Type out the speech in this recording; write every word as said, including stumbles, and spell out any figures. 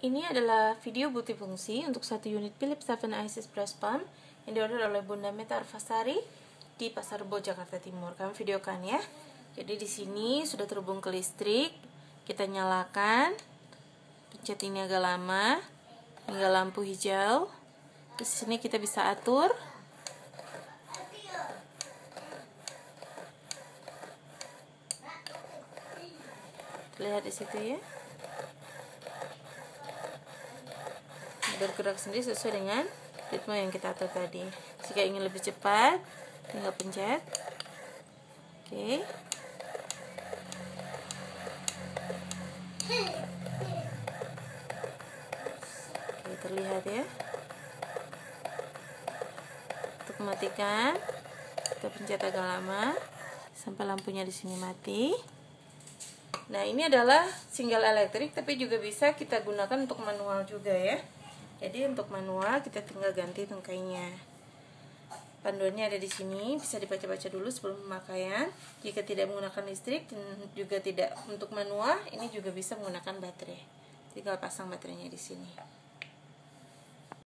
Ini adalah video multifungsi untuk satu unit Philips Seven Isis Breast Pump yang diorder oleh Bunda Meta Arfasari di Pasar Rebo, Jakarta Timur. Kami videokan ya. Jadi di sini sudah terhubung ke listrik. Kita nyalakan. Pencet ini agak lama hingga lampu hijau. Di sini kita bisa atur. Lihat di situ ya. Bergerak sendiri sesuai dengan ritme yang kita atur tadi. Jika ingin lebih cepat, tinggal pencet. Oke. Oke, terlihat ya. Untuk mematikan, kita pencet agak lama sampai lampunya di sini mati. Nah, ini adalah single elektrik, tapi juga bisa kita gunakan untuk manual juga ya. Jadi untuk manual kita tinggal ganti tungkainya. Panduannya ada di sini, bisa dibaca-baca dulu sebelum pemakaian. Jika tidak menggunakan listrik dan juga tidak untuk manual, ini juga bisa menggunakan baterai. Tinggal pasang baterainya di sini.